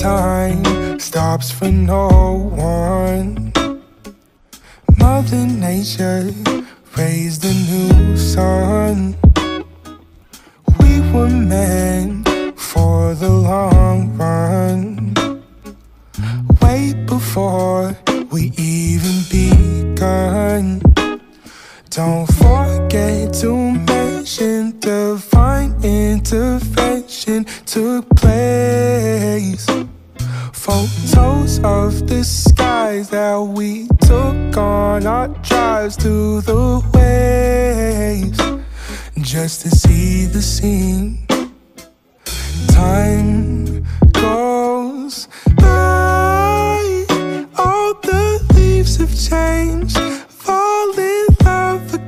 time stops for no one. Mother Nature raised a new sun. We were meant for the long run, way before we even begun. Don't forget to mention divine intervention took place. Photos of the skies that we took on our drives to the waves, just to see the scene